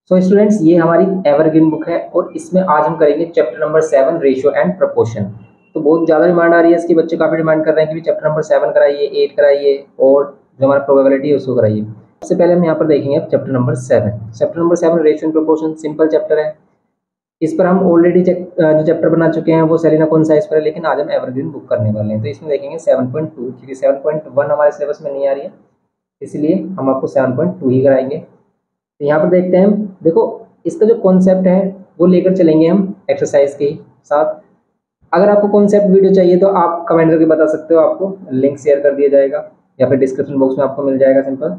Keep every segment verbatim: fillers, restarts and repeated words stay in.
So students, ये हमारी evergreen book है और इसमें आज हम करेंगे chapter number seven, ratio and proportion. तो बहुत ज़्यादा डिमांड आ रही है इसकी, बच्चे काफ़ी डिमांड कर रहे हैं कि चैप्टर नंबर सेवन कराइए, एट कराइए और जो हमारा प्रोबेबिलिटी है उसको कराइए। सबसे पहले हम यहाँ पर देखेंगे chapter number seven. Chapter number seven ratio and proportion simple chapter है। इस पर हम ऑलरेडी जो चैप्टर बना चुके हैं वो सेलिना कौन सा इस पर है, लेकिन आज हम एवरग्रीन बुक करने वाले हैं। तो इसमें देखेंगे सेवन पॉइंट टू, क्योंकि सेवन पॉइंट वन हमारे सिलेबस में नहीं आ रही है, इसलिए हम आपको सेवन पॉइंट टू ही कराएंगे। तो यहाँ पर देखते हैं, देखो इसका जो कॉन्सेप्ट है वो लेकर चलेंगे हम एक्सरसाइज के साथ। अगर आपको कॉन्सेप्ट वीडियो चाहिए तो आप कमेंट करके बता सकते हो, आपको लिंक शेयर कर दिया जाएगा या फिर डिस्क्रिप्शन बॉक्स में आपको मिल जाएगा सिंपल।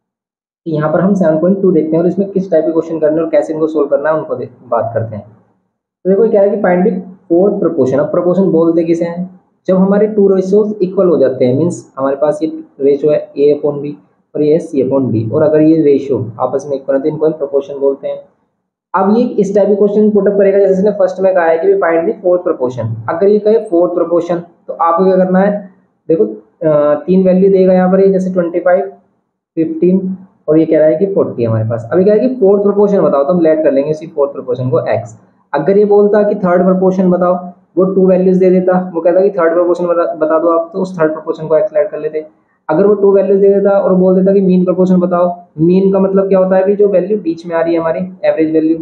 यहाँ पर हम सेवन पॉइंट टू देखते हैं और इसमें किस टाइप के क्वेश्चन करने और कैसे इनको सोल्व करना है उनको बात करते हैं। तो देखो क्या है कि फाइंड द फोर्थ प्रोपोर्शन। अब प्रोपोर्शन बोलते किसे हैं, जब हमारे टू रेशियोज इक्वल हो जाते हैं, मीन्स हमारे पास ये रेशियो है ए अपॉन बी और ये है सी अपॉन डी, और अगर ये रेशियो आपस में इक्वल है तो इनको हम प्रोपोर्शन बोलते हैं। अब ये इस टाइप के क्वेश्चन पुटअप करेगा जैसे इसने फर्स्ट में कहा है कि फाइंड द फोर्थ प्रोपोर्शन। अगर ये कहे फोर्थ प्रोपोर्शन तो आपको क्या करना है, देखो तीन वैल्यू देगा यहाँ पर, ये जैसे ट्वेंटी फाइव, फिफ्टीन और ये कह रहा है कि फोर्टी हमारे पास। अभी क्या है कि फोर्थ प्रोपोर्शन बताओ, तो हम लेट कर लेंगे इसी फोर्थ प्रोपोर्शन को एक्स। अगर ये बोलता कि थर्ड प्रोपोर्शन बताओ, वो टू वैल्यूज दे देता, वो कहता कि थर्ड प्रोपोर्शन बता, बता दो आप, तो उस थर्ड प्रोपोर्शन को एक्स लेट कर लेते। अगर वो टू वैल्यूज दे देता और बोल देता कि मीन प्रोपोर्शन बताओ, मीन का मतलब क्या होता है भी जो वैल्यू बीच में आ रही है हमारी एवरेज वैल्यू,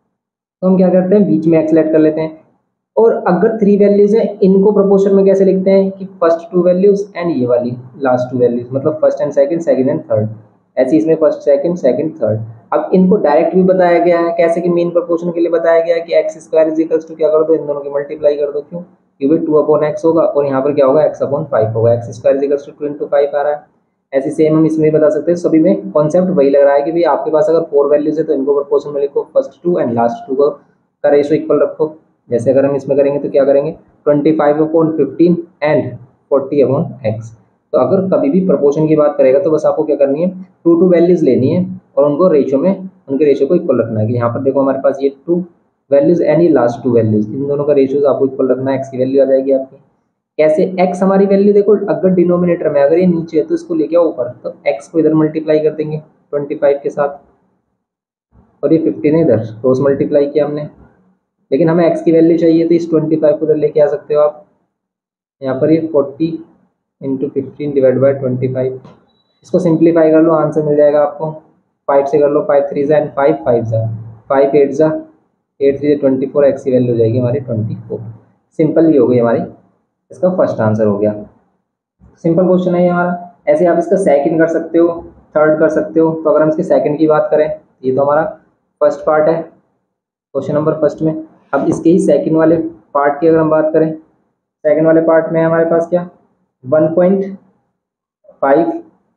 तो हम क्या करते हैं बीच में एक्स लेट कर लेते हैं। और अगर थ्री वैल्यूज है इनको प्रोपोर्शन में कैसे लिखते हैं कि फर्स्ट टू वैल्यूज एंड ये वाली लास्ट टू वैल्यूज, मतलब first and second, second and third, ऐसे इसमें फर्स्ट सेकंड सेकंड थर्ड। अब इनको डायरेक्ट भी बताया गया है कैसे कि मीन प्रोपोर्शन के लिए बताया गया है कि x square is equals to क्या कर दो, इन दोनों की मल्टीप्लाई कर दो। क्यों, क्योंकि टू अपॉन एक्स होगा और यहाँ पर क्या होगा एक्स अपॉन फाइव होगा, x square is equals to two into five आ रहा है। ऐसे सेम हम इसमें भी बता सकते हैं, सभी में कॉन्सेप्ट वही लग रहा है कि भाई आपके पास अगर फोर वैल्यूज है तो इनको प्रोपोर्शन में लिखो, first two and last two का रेशो इक्वल रखो। जैसे अगर हम इसमें करेंगे तो क्या करेंगे, twenty five upon fifteen and forty upon x. तो अगर कभी भी प्रोपोर्शन की बात करेगा तो बस आपको क्या करनी है, टू टू वैल्यूज लेनी है और उनको रेशियो में, उनके रेशियो को इक्वल रखना है। कि यहाँ पर देखो हमारे पास ये टू वैल्यूज एंड ये लास्ट टू वैल्यूज, इन दोनों का रेशियोज आपको इक्वल रखना है। एक्स की वैल्यू आ जाएगी आपकी कैसे, एक्स हमारी वैल्यू देखो अगर डिनोमिनेटर में, अगर ये नीचे है तो इसको लेके आओ ऊपर, तो एक्स को इधर मल्टीप्लाई कर देंगे ट्वेंटी फाइव के साथ और ये फिफ्टीन है इधर क्रॉस मल्टीप्लाई किया हमने। लेकिन हमें x की वैल्यू चाहिए तो इस ट्वेंटी फाइव को उधर लेके आ सकते हो आप। यहाँ पर ये forty into fifteen divide by twenty five, इसको सिंप्लीफाई कर लो, आंसर मिल जाएगा आपको। फाइव से कर लो, फाइव थ्री जा एंड फाइव फाइव जा, फाइव एट जा, eight three twenty four, x की वैल्यू हो जाएगी हमारी ट्वेंटी फोर। सिंपल ही हो गई हमारी, इसका फर्स्ट आंसर हो गया। सिंपल क्वेश्चन है ये हमारा। ऐसे आप इसका सेकंड कर सकते हो, थर्ड कर सकते हो। तो अगर हम इसके सेकंड की बात करें, ये तो हमारा फर्स्ट पार्ट है क्वेश्चन नंबर फर्स्ट में। अब इसके ही सेकंड वाले पार्ट की अगर हम बात करें, सेकंड वाले पार्ट में हमारे पास क्या, one point five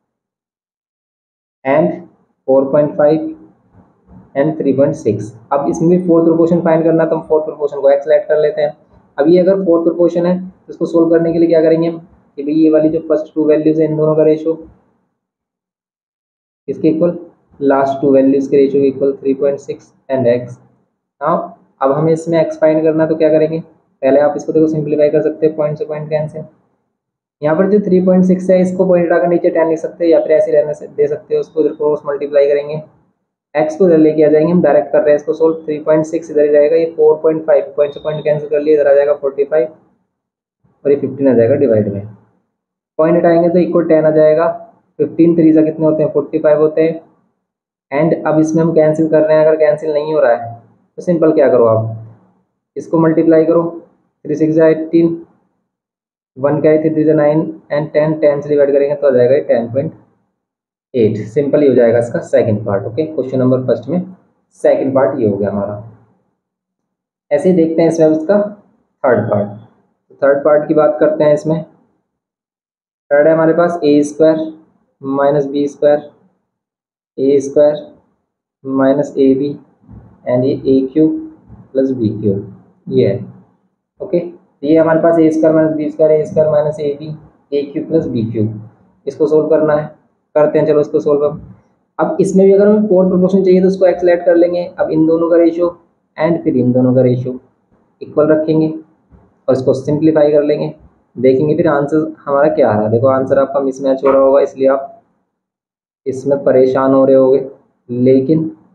and four point five and three point six. अब इसमें भी फोर्थ प्रोपोर्शन फाइंड करना है तो हम फोर्थ प्रोपोर्शन को एक्स लेट कर लेते हैं। अब ये अगर फोर्थ प्रोपोर्शन है तो इसको सोल्व करने के लिए क्या करेंगे हम कि भाई ये वाली जो फर्स्ट टू वैल्यूज है इन दोनों का रेशो इसके इक्वल, लास्ट टू वैल्यूज के ratio equal three point six and x. हाँ, अब हमें इसमें एक्स फाइंड करना है तो क्या करेंगे, पहले आप इसको देखो सिंप्लीफाई कर सकते हैं, पॉइंट से पॉइंट कैंसिल। यहाँ पर जो थ्री पॉइंट सिक्स है इसको पॉइंट हटाकर नीचे टेन लिख सकते हैं या फिर ऐसे रहने से दे सकते हो, उसको इधर क्रॉस मल्टीप्लाई करेंगे, एक्स को इधर लेके आ जाएंगे। हम डायरेक्ट कर रहे हैं इसको सोल्व, थ्री पॉइंट सिक्स इधर ही रहेगा, ये फोर पॉइंट फाइव पॉइंट से पॉइंट कैंसिल कर लिए, इधर आ जाएगा फोर्टी फाइव और ये फिफ्टीन आ जाएगा डिवाइड में। पॉइंट हटाएंगे तो इक्वल टेन आ जाएगा, फिफ्टीन थ्री से कितने होते हैं फोर्टी फाइव होते हैं। एंड अब इसमें हम कैंसिल कर रहे हैं, अगर कैंसिल नहीं हो रहा है तो सिंपल क्या करो, आप इसको मल्टीप्लाई करो, थ्री सिक्स जा एटीन, वन क्या है थ्री जा नाइन एंड टेन, टेन से डिवाइड करेंगे तो आ जाएगा टेन पॉइंट एट। सिंपल ही हो जाएगा इसका second part. Okay, question number first में सेकंड पार्ट ये हो गया हमारा। ऐसे ही देखते हैं इसमें इसका थर्ड पार्ट। थर्ड पार्ट की बात करते हैं। इसमें थर्ड है हमारे पास a square minus b square, a square minus a b and ये a cube plus b cube, ये है। ओके, ये हमारे पास a square minus b square, a square minus a b, a cube plus b cube, इसको solve करना है। करते हैं, चलो इसको सोल्व। अब अब इसमें भी अगर हमें फोर्थ प्रोपोर्शन चाहिए तो उसको एक्स लेट कर लेंगे। अब इन दोनों का रेशियो एंड फिर इन दोनों का रेशियो इक्वल रखेंगे और इसको सिंप्लीफाई कर लेंगे, देखेंगे फिर आंसर हमारा क्या आ रहा है। देखो आंसर आपका मिसमैच हो रहा होगा इसलिए आप इसमें परेशान हो रहे होगे, लेकिन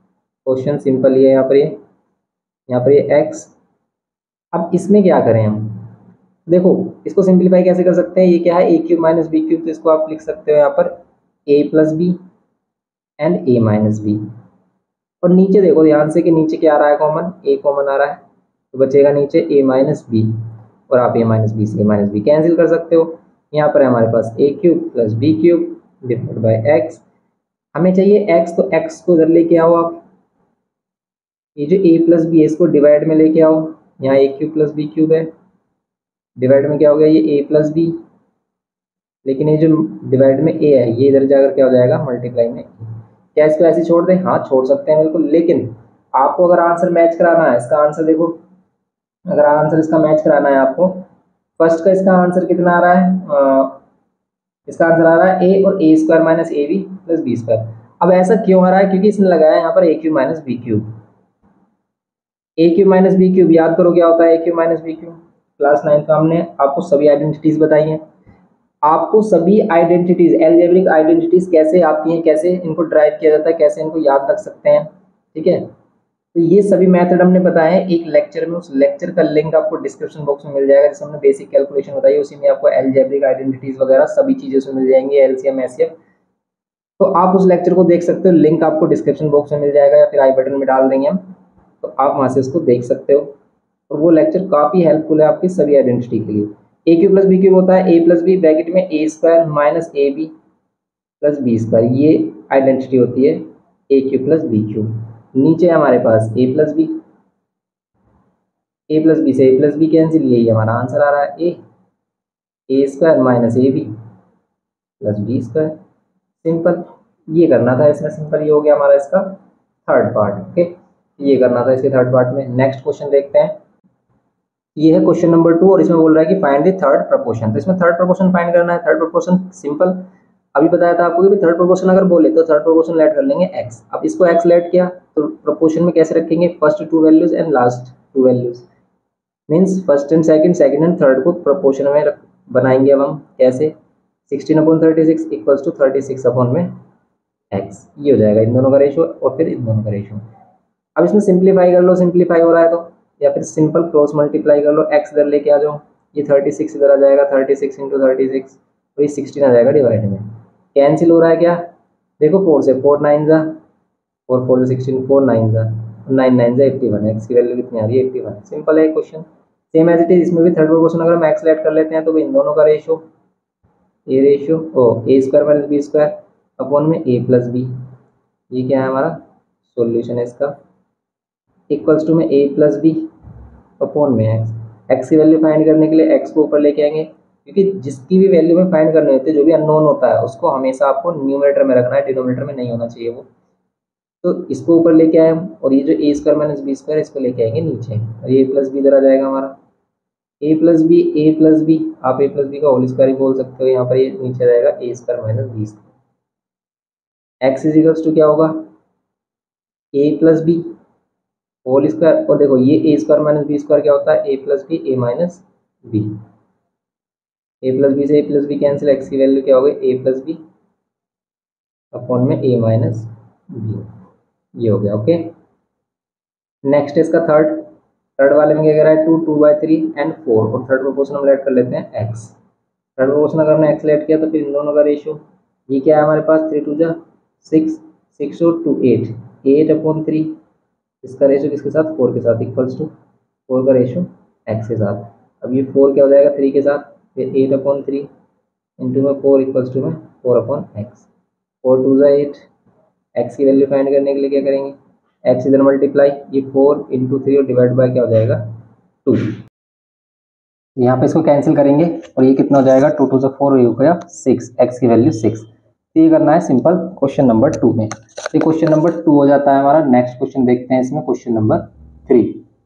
क्वेश्चन सिंपल ही है यहाँ पर, ये यहाँ पर ये एक्स। अब इसमें क्या करें हम, देखो इसको सिंप्लीफाई कैसे कर सकते हैं, ये क्या है a cube minus b cube, तो इसको आप लिख सकते हो यहाँ पर a plus b and a minus b. और नीचे देखो ध्यान से कि नीचे क्या आ रहा है, कॉमन ए कॉमन आ रहा है, तो बचेगा नीचे ए माइनस बी, और आप ए माइनस बी से ए माइनस बी कैंसिल कर सकते हो। यहाँ पर है हमारे पास a cube plus b cube divide by x. हमें चाहिए एक्स, तो एक्स को इधर लेके आओ आप, ये जो ए प्लस बी है इसको डिवाइड में लेके आओ, यहाँ a cube plus b cube है, डिवाइड में क्या हो गया ये ए प्लस बी, लेकिन ये जो डिवाइड में ए है ये इधर जाकर क्या हो जाएगा मल्टीप्लाई में। क्या इसको ऐसे छोड़ दें, हाँ छोड़ सकते हैं बिल्कुल, लेकिन आपको अगर आंसर मैच कराना है, इसका आंसर देखो, अगर आंसर इसका मैच कराना है आपको, फर्स्ट का इसका आंसर कितना आ रहा है, आ, इसका आंसर आ रहा है ए और a square minus a b plus b square. अब ऐसा क्यों आ रहा है, क्योंकि इसने लगाया यहाँ पर a cube minus b cube. A cube minus b cube याद करो क्या होता है, a cube minus b cube, class ninth में हमने आपको सभी आइडेंटिटीज बताई हैं। आपको सभी आइडेंटिटीज, एल्जेब्रिक आइडेंटिटीज कैसे आती हैं, कैसे इनको ड्राइव किया जाता है, कैसे इनको याद रख सकते हैं, ठीक है। तो ये सभी मेथड हमने बताए हैं एक लेक्चर में, उस लेक्चर का लिंक आपको डिस्क्रिप्शन बॉक्स में मिल जाएगा, जिसमें हमने बेसिक कैलकुलेशन बताई, उसी में आपको एल्जेब्रिक आइडेंटिटीज वगैरह सभी चीजें उसमें मिल जाएंगी, एलसीएम एचसीएफ। तो आप उस लेक्चर को देख सकते हो, लिंक आपको डिस्क्रिप्शन बॉक्स में मिल जाएगा या फिर आई बटन में डाल देंगे हम, तो आप वहां से उसको देख सकते हो। और वो लेक्चर काफी हेल्पफुल है आपकी सभी आइडेंटिटी के लिए। A cube plus b cube होता है ए प्लस बी ब्रैकेट में a square minus a b plus b square, ये आइडेंटिटी होती है a cube plus b cube. नीचे हमारे पास a plus b, a plus b से ए प्लस बी कैंसिल, यही हमारा आंसर आ रहा है a a square minus a b plus b square. Simple ये करना था इसमें, सिंपल ये हो गया हमारा इसका थर्ड पार्ट। ओके, ये करना था इसके थर्ड पार्ट में। नेक्स्ट क्वेश्चन देखते हैं, ये है क्वेश्चन नंबर टू, और इसमें बोल रहा है कि फाइंड द थर्ड प्रपोर्शन। तो इसमें थर्ड प्रपोर्शन फाइंड करना है। थर्ड प्रपोर्शन सिंपल, अभी बताया था आपको कि थर्ड प्रपोर्शन अगर बोले तो थर्ड प्रपोर्शन लेट कर लेंगे एक्स। अब इसको एक्स लेट किया तो प्रपोर्शन में कैसे रखेंगे, first two values and last two values, means first and second, second and third को प्रपोर्शन में बनाएंगे। अब हम कैसे, sixteen upon thirty six equals to thirty six upon में एक्स, ये हो जाएगा इन दोनों का रेशो और फिर इन दोनों का रेशो। अब इसमें सिंप्लीफाई कर लो, सिंप्लीफाई हो रहा है तो, या फिर सिंपल क्रॉस मल्टीप्लाई कर लो, एक्स इधर लेके आ जाओ, ये थर्टी सिक्स इधर आ जाएगा, thirty six into thirty six और ये सिक्सटीन आ जाएगा डिवाइड में। कैंसिल हो रहा है क्या, देखो फोर से, फोर नाइन जा, फोर फोर से सिक्सटीन, फोर नाइन जा, नाइन नाइन जा एट्टी वन, एक्स की वैल्यू कितनी आ रही है एट्टी वन। सिंपल है question, same as it is इसमें भी थर्ड क्वेश्चन अगर हम एक्स लेट कर लेते हैं तो इन दोनों का ratio, a ratio of a square minus b square upon में ए प्लस बी, ये क्या है हमारा सॉल्यूशन है इसका, इक्वल्स टू में ए प्लस बी अपॉन में एक्स। एक्स की वैल्यू फाइंड करने के लिए एक्स को ऊपर लेके आएंगे, क्योंकि जिसकी भी वैल्यू में फाइंड करने होते हैं, जो भी अननोन होता है उसको हमेशा आपको न्यूमरेटर में रखना है, डिनोमिनेटर में नहीं होना चाहिए वो। तो इसको ऊपर लेके आए हम, और ये जो a square minus b square इसको लेके आएंगे नीचे, और ये प्लस बी इधर आ जाएगा हमारा, a plus b a plus b, आप ए प्लस बी का होल स्क्वायर ही बोल सकते हो, यहाँ पर ये नीचे आ जाएगा a square minus b square. X is equals to क्या होगा, a plus b whole square, और देखो ये a square minus b square क्या होता है, a plus b a minus b, a plus b से a plus b cancel, x की वैल्यू क्या हो गई ए प्लस बी अपॉन में ए माइनस बी, ये हो गया। ओके, नेक्स्ट इसका थर्ड, थर्ड वाले में क्या कह रहा है, two two by three and four, और थर्ड प्रोपोर्शन हम लेट कर लेते हैं एक्स। थर्ड प्रोपोर्शन अगर हमने एक्स लेट किया तो फिर इन दोनों का रेशियो, ये क्या है हमारे पास, थ्री टू जा सिक्स, सिक्स और two eight, eight upon three, इसका रेशो किसके साथ, फोर के साथ, इक्वल्स टू फोर का रेशो एक्स के साथ। अब ये फोर क्या हो जाएगा थ्री के साथ, फिर एट अपॉन थ्री इंटू में फोर इक्वल्स टू में four upon x, four two जा एट। एक्स की वैल्यू फाइंड करने के लिए क्या करेंगे, एक्स इधर मल्टीप्लाई, ये फोर इंटू थ्री और डिवाइड बाय क्या हो जाएगा टू, यहाँ पे इसको कैंसिल करेंगे और ये कितना हो जाएगा, टू टू से फोर हो गया सिक्स, एक्स की वैल्यू सिक्स। तो ये करना है सिंपल क्वेश्चन नंबर टू में। तो क्वेश्चन नंबर टू हो जाता है हमारा। नेक्स्ट क्वेश्चन देखते हैं इसमें, क्वेश्चन नंबर थ्री।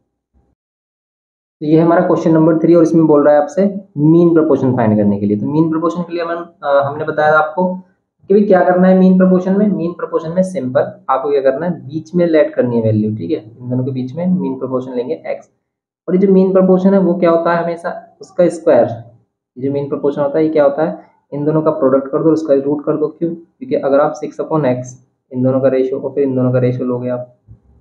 तो ये है हमारा क्वेश्चन नंबर थ्री, और इसमें बोल रहा है आपसे मीन प्रपोर्शन फाइंड करने के लिए। तो मीन प्रपोर्शन के लिए हम हमने बताया आपको कि भाई क्या करना है मीन प्रपोर्शन में। मीन प्रपोर्शन में सिंपल आपको क्या करना है, बीच में लेट करनी है वैल्यू, ठीक है। इन दोनों के बीच में मीन प्रपोर्शन लेंगे एक्स, और ये जो मीन प्रपोर्शन है वो क्या होता है, हमेशा उसका स्क्वायर, ये जो मीन प्रपोर्शन होता है ये क्या होता है, इन दोनों का प्रोडक्ट कर दो, उसका रूट कर दो। क्यों, क्योंकि अगर आप सिक्स अपॉन एक्स इन दोनों का रेशियो और फिर इन दोनों का रेशियो लोगे आप,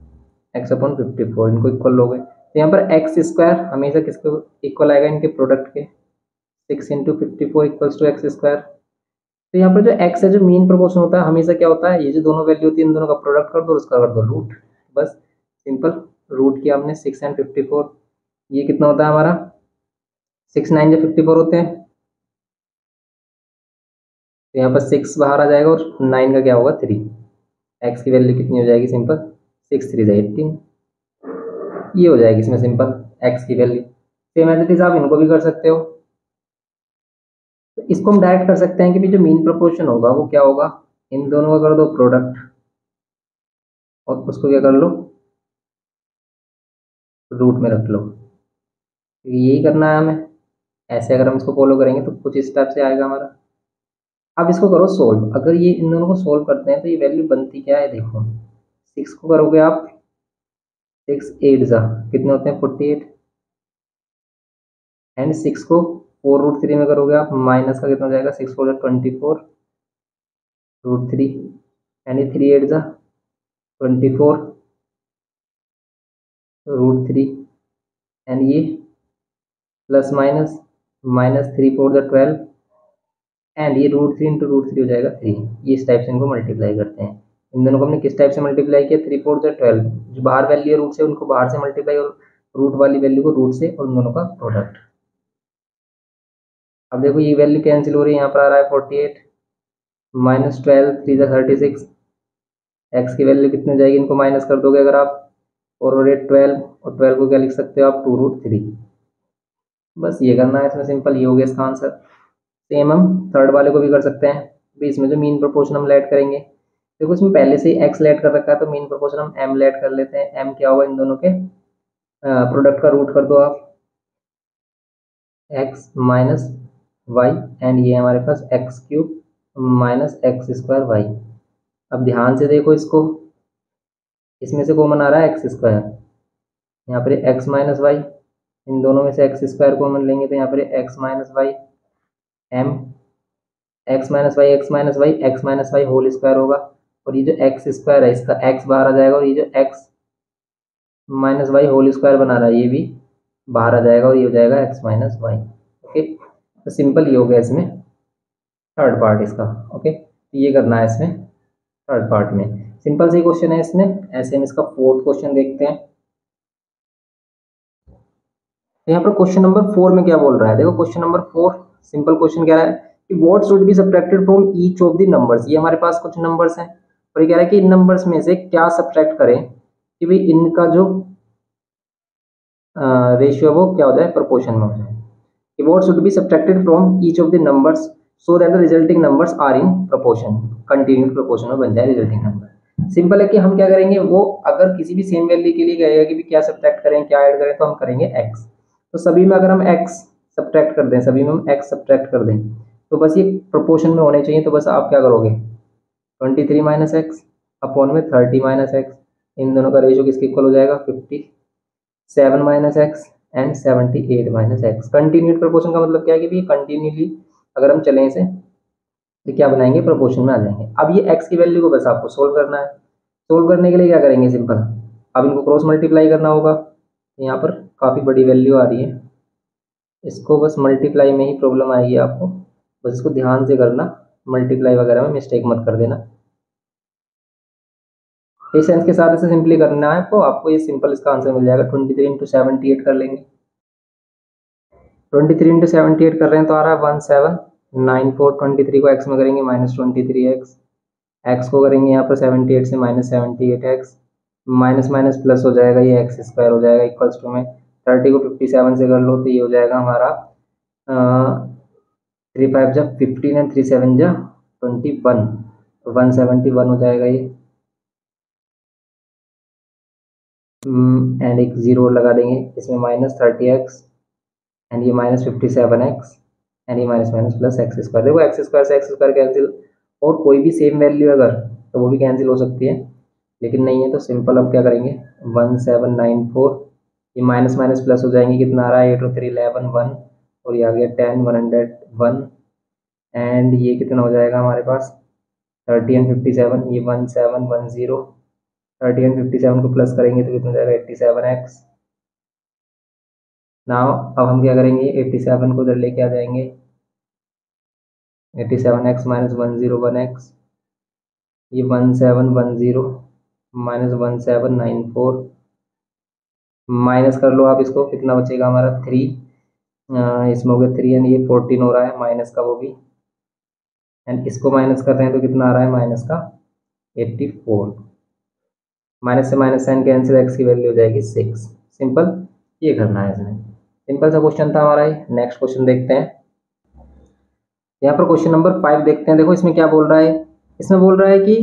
एक्स अपॉन फिफ्टी फोर, इनको इक्वल हो गए। तो यहाँ पर एक्स स्क्वायर हमेशा किसके इक्वल आएगा, इनके प्रोडक्ट के। Six into fifty four equals to x square. तो यहाँ पर जो एक्स है जो मीन प्रोपोर्शन होता है हमेशा क्या होता है, ये जो दोनों वैल्यू होती है इन दोनों का प्रोडक्ट कर दो, उसका कर दो रूट, बस सिंपल। रूट किया हमने सिक्स एंड फिफ्टी फोर, ये कितना होता है हमारा, सिक्स नाइन जो फिफ्टी फोर होते हैं। तो यहाँ पर सिक्स बाहर आ जाएगा और नाइन का क्या होगा, थ्री। एक्स की वैल्यू कितनी हो जाएगी, सिंपल सिक्स थ्री एटीन, ये हो जाएगी इसमें सिंपल एक्स की value. Same as it is आप इनको भी कर सकते हो। तो इसको हम डायरेक्ट कर सकते हैं कि भी जो मीन प्रोपोर्शन होगा वो क्या होगा, इन दोनों का कर दो प्रोडक्ट और उसको क्या कर लो, रूट में रख लो। तो यही करना है हमें। ऐसे अगर हम इसको फॉलो करेंगे तो कुछ इस टाइप से आएगा हमारा। अब इसको करो सोल्व। अगर ये इन दोनों को सोल्व करते हैं तो ये वैल्यू बनती क्या है, देखो सिक्स को करोगे आप, सिक्स एट जा कितने होते हैं, फोर्टी एट। एंड सिक्स को फोर रूट थ्री में करोगे आप, माइनस का कितना हो जाएगा, six four twenty four root three. And three eight जा twenty four root three. And ये plus minus, minus three four the twelve. And ये root three into root three हो जाएगा थ्री। ये इस टाइप से इनको मल्टीप्लाई करते हैं। इन दोनों को हमने किस टाइप से मल्टीप्लाई किया, थ्री फोर द ट्वेल्व, जो बाहर वैल्यू है रूट से उनको बाहर से मल्टीप्लाई, और रूट वाली वैल्यू को रूट से, और उन दोनों का प्रोडक्ट। अब देखो ये वैल्यू कैंसिल हो रही है, यहाँ पर आ रहा है forty eight minus twelve three the thirty six. X की वैल्यू कितनी हो जाएगी, इनको माइनस कर दोगे अगर आप, और एट ट्वेल्व, और ट्वेल्व को क्या लिख सकते हो आप, टू रूट थ्री। बस ये करना है इसमें सिंपल, ये हो गया इसका आंसर। सेम हम थर्ड वाले को भी कर सकते हैं। भी इसमें जो मीन प्रोपोर्शन हम लेट करेंगे, देखो इसमें पहले से ही एक्स लेट कर रखा है, तो मीन प्रोपोर्शन हम एम लेट कर लेते हैं। एम क्या होगा, इन दोनों के प्रोडक्ट का रूट कर दो आप, एक्स माइनस वाई। एंड ये हमारे पास x cube minus x square y. अब ध्यान से देखो इसको, इसमें से कॉमन आ रहा है एक्स स्क्वायर, यहाँ पर एक्स माइनस वाई, इन दोनों में से एक्स स्क्वायर कॉमन लेंगे तो यहाँ पर x minus y m, x minus y x minus y x minus y whole square होगा। और ये जो एक्स स्क्वायर है इसका एक्स बाहर आ जाएगा, और ये जो x minus y whole square बना रहा है ये भी बाहर आ जाएगा, और ये हो जाएगा एक्स माइनस वाई। ओके, तो सिंपल ये हो गया इसमें थर्ड पार्ट इसका। ओके, तो ये करना है इसमें थर्ड पार्ट में। सिंपल सी क्वेश्चन है इसमें। ऐसे हम इसका फोर्थ क्वेश्चन देखते हैं। तो यहाँ पर क्वेश्चन नंबर फोर में क्या बोल रहा है, देखो question number four simple question कह रहा है कि what should be subtracted from each of the numbers. ये हमारे पास कुछ नंबर्स हैं और ये कह रहा है कि इन नंबर्स में से क्या सब्ट्रैक्ट करें कि भाई इनका जो रेशियो वो क्या हो जाए, प्रोपोर्शन में हो जाए। कि what should be subtracted from each of the numbers so that the resulting numbers are in proportion, continued proportion में बन जाए रिजल्टिंग नंबर। सिंपल है कि हम क्या करेंगे, वो अगर किसी भी सेम वैल्यू के लिए कहेगा कि भी क्या सब्ट्रैक्ट करें क्या ऐड करें, तो हम करेंगे एक्स। तो सभी में अगर हम एक्स सब्ट्रैक्ट कर दें, सभी में हम एक्स सब्ट्रैक्ट कर दें, तो बस ये प्रोपोर्शन में होने चाहिए। तो बस आप क्या करोगे, twenty three minus x upon में थर्टी माइनस एक्स, इन दोनों का रेशियो किसके इक्वल हो जाएगा, fifty seven minus x and seventy eight minus x. Continued proportion का मतलब क्या है कि भी कंटिन्यूली अगर हम चलें इसे तो क्या बनाएंगे, प्रोपोर्शन में आ जाएंगे। अब ये एक्स की वैल्यू को बस आपको सोल्व करना है। सोल्व करने के लिए क्या करेंगे, सिंपल अब इनको क्रॉस मल्टीप्लाई करना होगा। यहाँ पर काफ़ी बड़ी वैल्यू आ रही है, इसको बस मल्टीप्लाई में ही प्रॉब्लम आएगी आपको, बस इसको ध्यान से करना, मल्टीप्लाई वगैरह में मिस्टेक मत कर देना। पेशेंस के साथ इसे सिंपली करना है आपको, आपको ये सिंपल इसका आंसर मिल जाएगा। Twenty three into seventy eight कर लेंगे, twenty three into seventy eight कर रहे हैं तो आ रहा है one seven nine four. Twenty three को एक्स में करेंगे minus twenty three x, x को करेंगे यहाँ पर सेवेंटी एट से minus seventy eight x, minus minus plus हो जाएगा, ये एक्स स्क्वायर हो जाएगा इक्वल्स टू में थर्टी को फिफ्टी सेवन से कर लो तो ये हो जाएगा हमारा थ्री फाइव जा फिफ्टीन एंड थ्री सेवन जा twenty one, one seventy one हो जाएगा ये। एंड एक जीरो लगा देंगे इसमें, माइनस थर्टी एक्स एंड ये minus fifty seven x and ये minus minus plus x square. देखो एक्स स्क्वायर से एक्स स्क्वायर कैंसिल, और कोई भी सेम वैल्यू अगर तो वो भी कैंसिल हो सकती है, लेकिन नहीं है तो सिंपल अब क्या करेंगे, वन सेवन नाइन फोर, ये माइनस माइनस प्लस हो जाएंगे, कितना आ रहा है एट और थ्री इलेवन वन, और ये आ गया ten one hundred one. And ये कितना हो जाएगा हमारे पास थर्टी एंड फिफ्टी सेवन, ये one seven one zero thirty and fifty seven को प्लस करेंगे तो कितना जाएगा एट्टी सेवन एक्स। नाउ अब हम क्या करेंगे, एट्टी सेवन को इधर लेके आ जाएंगे, eighty seven x minus one zero one x, ये one seven one zero minus one seven nine four, minus कर लो आप इसको, कितना बचेगा हमारा थ्री, इसमें हो गया थ्री एंड ये फोर्टीन हो रहा है माइनस का वो भी, एंड इसको माइनस कर रहे हैं तो कितना आ रहा है माइनस का एट्टी फोर। माइनस से माइनस साइन कैंसिल, एक्स की वैल्यू हो जाएगी सिक्स। सिंपल, ये करना है इसमें। सिंपल सा क्वेश्चन था हमारा ये। नेक्स्ट क्वेश्चन देखते हैं। यहाँ पर क्वेश्चन नंबर फाइव देखते हैं। देखो इसमें क्या बोल रहा है, इसमें बोल रहा है कि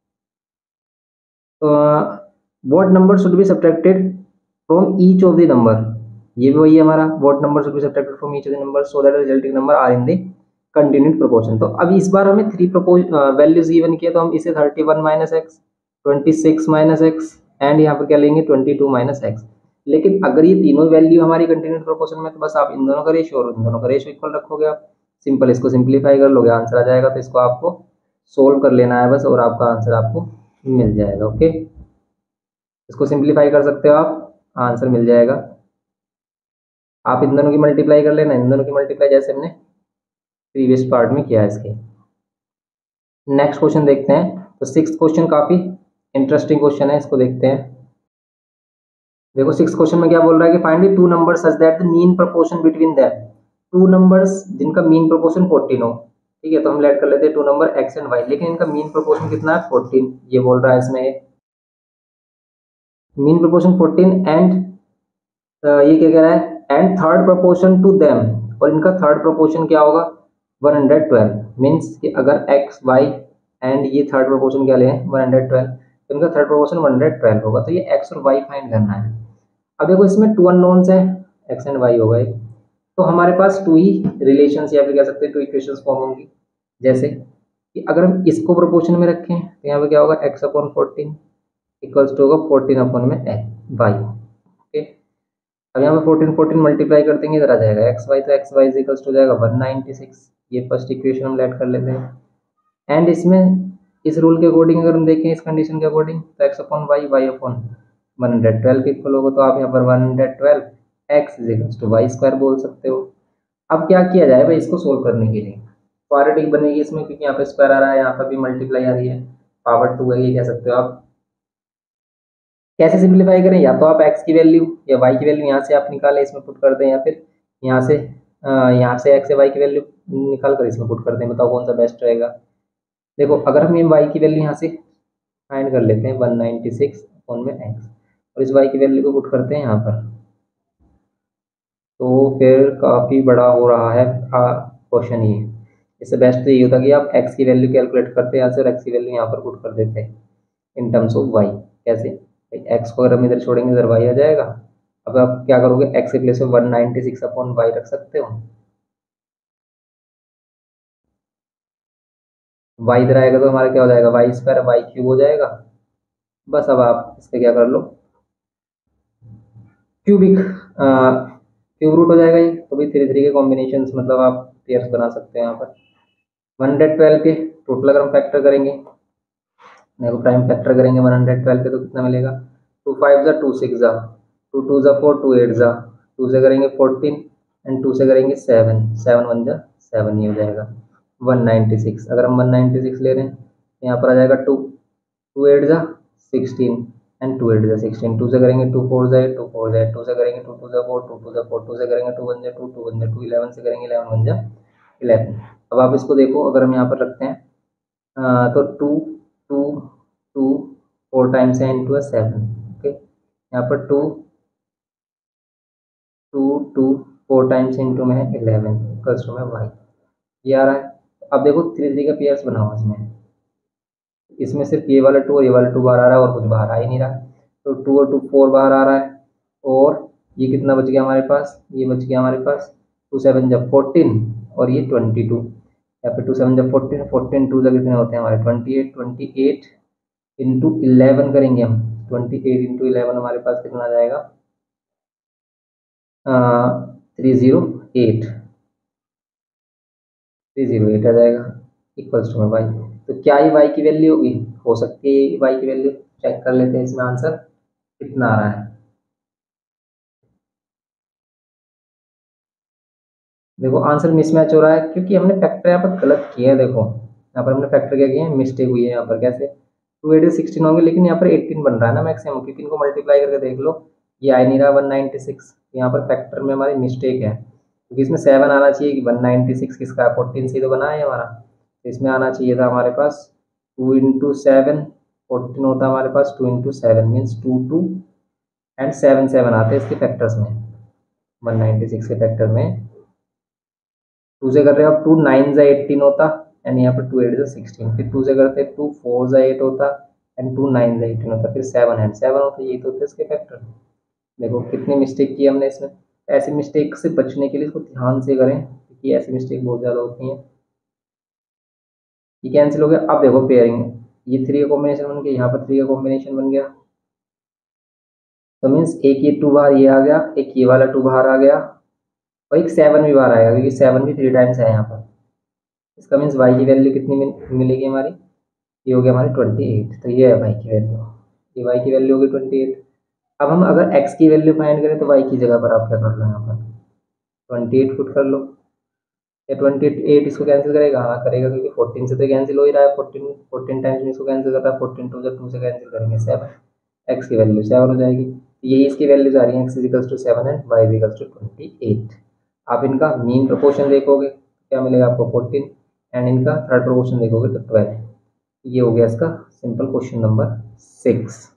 what number should be subtracted from each of the number. ये भी वही है हमारा, what number should be subtracted from each of the number so that resulting number are in the continued proportion. तो अब इस बार हमें थ्री प्रोपोज वैल्यूज गिवन किया, तो हम इसे thirty one minus x, twenty six minus x and यहाँ पर क्या लेंगे ट्वेंटी टू माइनस एक्स। लेकिन अगर ये तीनों वैल्यू हमारी कंटिन्यूड प्रोपोर्शन में, तो बस आप इन दोनों का रेशियो और इन दोनों का रेशियो इक्वल रखोगे आप। सिंपल, इसको सिंप्लीफाई कर लोगे, आंसर आ जाएगा। तो इसको आपको सोल्व कर लेना है बस, और आपका आंसर आपको मिल जाएगा। ओके, इसको सिंप्लीफाई कर सकते हो आप, आंसर मिल जाएगा। आप इन दोनों की मल्टीप्लाई कर लेना, इन दोनों की मल्टीप्लाई जैसे हमने प्रीवियस पार्ट में किया है इसके। नेक्स्ट क्वेश्चन देखते हैं। तो सिक्स क्वेश्चन काफी इंटरेस्टिंग क्वेश्चन है, इसको देखते हैं। देखो सिक्स क्वेश्चन में क्या बोल रहा है कि find the two numbers such that the mean proportion between them. Two numbers जिनका मीन प्रोपोर्शन फोर्टीन हो, ठीक है, तो हम लेट कर लेते हैं two number x and y, लेकिन इनका मीन प्रोपोर्शन कितना है फोर्टीन, ये बोल रहा है इसमें मीन प्रोपोर्शन फोर्टीन एंड ये क्या कह रहा है and third proportion to them, और इनका थर्ड प्रोपोर्शन क्या होगा वन हंड्रेड ट्वेल्व। मीन्स कि अगर एक्स वाई एंड ये थर्ड प्रोपोर्शन क्या ले वन हंड्रेड ट्वेल्व, तो इनका third proportion one hundred twelve होगा। तो ये एक्स और वाई फाइंड करना है। अब देखो इसमें टू अननोन्स है, एक्स एंड वाई हो गए, तो हमारे पास टू ही रिलेशंस या फिर कह सकते हैं टू इक्वेशंस फॉर्म होंगी। जैसे कि अगर हम इसको प्रोपोर्शन में रखें तो यहाँ पे क्या होगा x upon fourteen equals to होगा फोर्टीन अपॉन में वाई। ओके, अब यहाँ पे फोर्टीन फोर्टीन मल्टीप्लाई कर देंगे, इधर आ जाएगा एक्स वाई, तो एक्स वाई इक्वल्स टू हो जाएगा वन नाइन्टी सिक्स। ये फर्स्ट इक्वेशन हम लेट कर लेते हैं। एंड इसमें इस रूल के अकॉर्डिंग अगर हम देखें, इस कंडीशन के अकॉर्डिंग, तो x upon y, y upon one hundred twelve के इक्वल होगा। तो आप यहाँ पर one hundred twelve x is equals to y square बोल सकते हो। अब क्या किया जाए भाई इसको सोल्व करने के लिए, क्वाड्रेटिक बनेगी इसमें, क्योंकि यहाँ पे स्क्वायर आ रहा है, यहाँ पर भी मल्टीप्लाई आ रही है, पावर टू है, ये कह सकते हो आप। कैसे सिंप्लीफाई करें, या तो आप x की वैल्यू या y की वैल्यू यहाँ से आप निकालें इसमें पुट कर दें, या फिर यहाँ से यहाँ से x या y की वैल्यू निकाल कर इसमें पुट कर दें। बताओ कौन सा बेस्ट रहेगा। देखो अगर हम ये y की वैल्यू यहाँ से फाइंड कर लेते हैं वन नाइन्टी सिक्स अपॉन में x, और इस y की वैल्यू को पुट करते हैं यहाँ पर, तो फिर काफ़ी बड़ा हो रहा है क्वेश्चन ये। इससे बेस्ट तो ये होता कि आप x की वैल्यू कैलकुलेट करते हैं यहाँ से, और x की वैल्यू यहाँ पर पुट कर देते हैं इन टर्म्स ऑफ y। कैसे, एक्स को अगर हम इधर छोड़ेंगे इधर वाई आ जाएगा। अब आप क्या करोगे, एक्स के प्लेस में one ninety six upon y रख सकते हो, वाई इधर आएगा तो हमारा क्या हो जाएगा वाई स्क्वायर वाई क्यूब हो जाएगा। बस अब आप इससे क्या कर लो, क्यूबिक क्यूब रूट हो जाएगा ये। तो भाई थ्री थ्री के कॉम्बिनेशन मतलब आप पेयर्स बना सकते हैं यहाँ पर। वन हंड्रेड ट्वेल्व के टोटल अगर हम फैक्टर करेंगे, देखो प्राइम फैक्टर करेंगे वन हंड्रेड ट्वेल्व के, तो कितना मिलेगा टू फाइव ज़ा टू सिक्स ज़ा टू टू ज़ा फोर टू एट ज़ा, टू से करेंगे फोर्टीन एंड टू से करेंगे सेवन, सेवन वन ज़ा सेवन, ही हो जाएगा वन नाइन्टी सिक्स। अगर हम वन नाइन्टी सिक्स ले रहे हैं तो यहाँ पर आ जाएगा टू, टू एट ज़ा सिक्सटीन एंड टू एट ज़ा सिक्सटीन, टू से करेंगे टू फोर ज़ा एट, टू फोर ज़ा एट, टू से करेंगे टू टू ज़ा फोर, टू टू ज़ा फोर, टू से करेंगे टू वन ज़ा टू, टू वन ज़ा टू, इलेवन से करेंगे इलेवन वन ज़ा इलेवन। अब आप इसको देखो, अगर हम यहाँ पर रखते हैं आ, तो two two two four times है इंटू सेवन। ओके, यहाँ पर two two two four times into में है इलेवन इक्वल्स टू में वाई, ये आ रहा है। अब देखो थ्री थ्री का पेयर्स बना हुआ इसमें, इसमें सिर्फ ये वाला टू और ये वाला टू बाहर आ रहा है, और कुछ बाहर आ ही नहीं रहा। तो टू और टू फोर बाहर आ रहा है, और ये कितना बच गया हमारे पास, ये बच गया हमारे पास टू सेवन जब फोर्टीन, और ये ट्वेंटी टू। यहाँ पे टू सेवन जब फोर्टीन, फोर्टीन टू जब कितने होते हैं हमारे twenty eight, twenty eight into eleven करेंगे हम, ट्वेंटी एट इंटू इलेवन हमारे पास कितना आ जाएगा three zero eight, three zero eight आ जाएगा इक्वल्स टू में वाई। तो क्या ये वाई की वैल्यू होगी, हो सकती है वाई की वैल्यू, चेक कर लेते हैं इसमें आंसर कितना आ रहा है। देखो आंसर मिसमैच हो रहा है क्योंकि हमने फैक्टर यहाँ पर गलत किया है। देखो यहाँ पर हमने फैक्टर क्या किया है, मिस्टेक हुई है यहाँ पर। कैसे, टू एट सिक्सटीन होंगे लेकिन यहाँ पर एटीन बन रहा है ना मैक्सिमम, क्योंकि इनको मल्टीप्लाई करके देख लो, ये आ नहीं रहा वन नाइन्टी सिक्स। यहाँ पर फैक्टर में हमारी मिस्टेक है, क्योंकि इसमें सेवन आना चाहिए कि वन नाइन्टी सिक्स किसका फोर्टीन से तो बना है हमारा, तो इसमें आना चाहिए था हमारे पास टू इंटू सेवन, फोर्टीन होता है हमारे पास two into seven means two two and seven seven आते हैं इसके फैक्टर्स में, वन नाइन्टी सिक्स के फैक्टर में टू से कर रहे हो आप, टू नाइन जा एटीन होता एंड यहाँ पर टू एट जा सिक्सटीन, फिर टू से करते टू फोर जा एट होता एंड टू नाइन जा एटीन होता, फिर सेवन एंड सेवन होता, ये तो होते इसके फैक्टर। देखो कितनी मिस्टेक की हमने इसमें। ऐसी मिस्टेक से बचने के लिए इसको ध्यान से करें, क्योंकि ऐसी मिस्टेक बहुत ज़्यादा होती हैं। ये कैंसिल हो गया। अब देखो पेयरिंग, ये थ्री का कॉम्बिनेशन बन गया, यहाँ पर थ्री का कॉम्बिनेशन बन गया, तो मीन्स एक ये टू बाहर ये आ गया, एक ये वाला टू बाहर आ गया, और एक सेवन भी बाहर आएगा, क्योंकि सेवन भी थ्री टाइम्स है यहाँ पर। इसका मीन्स वाई की वैल्यू कितनी मिलेगी हमारी, ये हो गया हमारी ट्वेंटी एट, तो ये है वाई की वैल्यू, ये वाई की वैल्यू होगी ट्वेंटी एट। अब हम अगर एक्स की वैल्यू फाइंड करें तो वाई की जगह पर आप क्या कर लो, यहाँ पर ट्वेंटी एट पुट कर लो, या ट्वेंटी एट इसको कैंसिल करेगा, हाँ करेगा, क्योंकि फोर्टीन से तो कैंसिल हो ही रहा है, फोर्टीन फोर्टीन टाइम्स में इसको कैंसिल कर रहा है, फोर्टीन टू से टू से कैंसिल करेंगे सेवन, एक्स की वैल्यू सेवन हो जाएगी। यही इसकी वैल्यूज आ रही है, x equals to seven and y equals to twenty eight. आप इनका मीन प्रोपोर्शन देखोगे क्या मिलेगा आपको फोर्टीन, एंड इनका थर्ड प्रोपोर्शन देखोगे तो ट्वेल्व। ये हो गया इसका सिंपल क्वेश्चन नंबर सिक्स।